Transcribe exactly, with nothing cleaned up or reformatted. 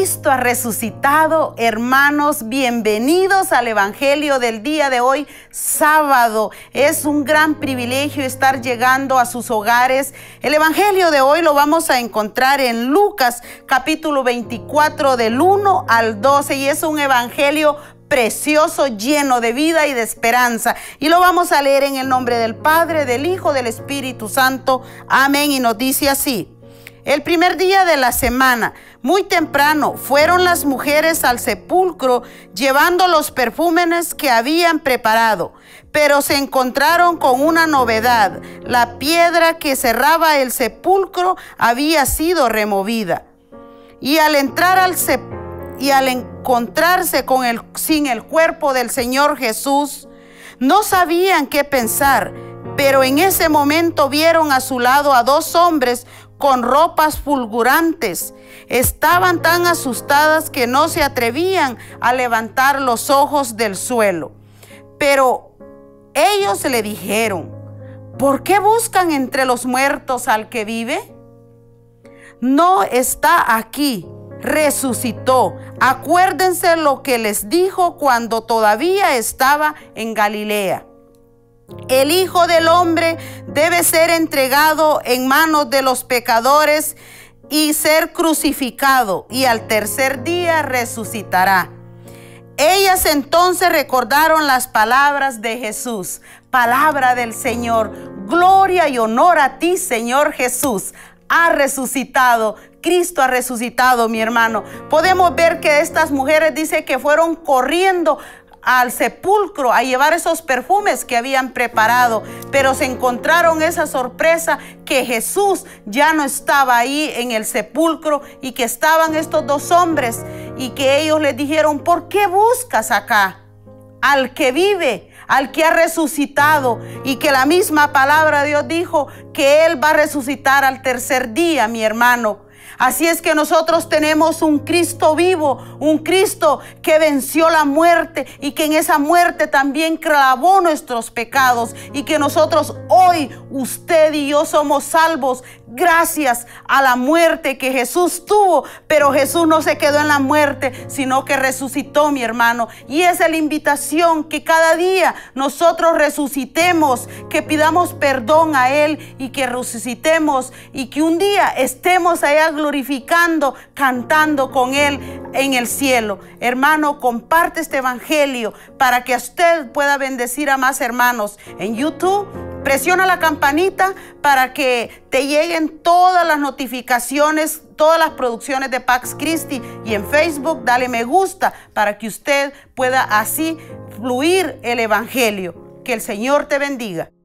Cristo ha resucitado. Hermanos, bienvenidos al Evangelio del día de hoy, sábado. Es un gran privilegio estar llegando a sus hogares. El Evangelio de hoy lo vamos a encontrar en Lucas, capítulo veinticuatro, del uno al doce, y es un evangelio precioso, lleno de vida y de esperanza. Y lo vamos a leer en el nombre del Padre, del Hijo, del Espíritu Santo. Amén. Y nos dice así: el primer día de la semana, muy temprano, fueron las mujeres al sepulcro llevando los perfumes que habían preparado, pero se encontraron con una novedad: la piedra que cerraba el sepulcro había sido removida. Y al entrar al sepulcro, y al encontrarse con el, sin el cuerpo del Señor Jesús, no sabían qué pensar, pero en ese momento vieron a su lado a dos hombres con ropas fulgurantes. Estaban tan asustadas que no se atrevían a levantar los ojos del suelo. Pero ellos le dijeron: ¿por qué buscan entre los muertos al que vive? No está aquí, resucitó. Acuérdense lo que les dijo cuando todavía estaba en Galilea. El Hijo del Hombre debe ser entregado en manos de los pecadores y ser crucificado, y al tercer día resucitará. Ellas entonces recordaron las palabras de Jesús. Palabra del Señor. Gloria y honor a ti, Señor Jesús. Ha resucitado. Cristo ha resucitado, mi hermano. Podemos ver que estas mujeres dice que fueron corriendo al sepulcro a llevar esos perfumes que habían preparado, pero se encontraron esa sorpresa que Jesús ya no estaba ahí en el sepulcro y que estaban estos dos hombres, y que ellos les dijeron: ¿por qué buscas acá al que vive, al que ha resucitado? Y que la misma palabra de Dios dijo que Él va a resucitar al tercer día, mi hermano. Así es que nosotros tenemos un Cristo vivo, un Cristo que venció la muerte y que en esa muerte también clavó nuestros pecados, y que nosotros hoy, usted y yo, somos salvos gracias a la muerte que Jesús tuvo. Pero Jesús no se quedó en la muerte, sino que resucitó, mi hermano. Y esa es la invitación, que cada día nosotros resucitemos, que pidamos perdón a Él y que resucitemos, y que un día estemos allá glorificando, cantando con Él en el cielo. Hermano, comparte este evangelio para que usted pueda bendecir a más hermanos. En YouTube, presiona la campanita para que te lleguen todas las notificaciones, todas las producciones de Pax Christi. Y en Facebook, dale me gusta para que usted pueda así fluir el evangelio. Que el Señor te bendiga.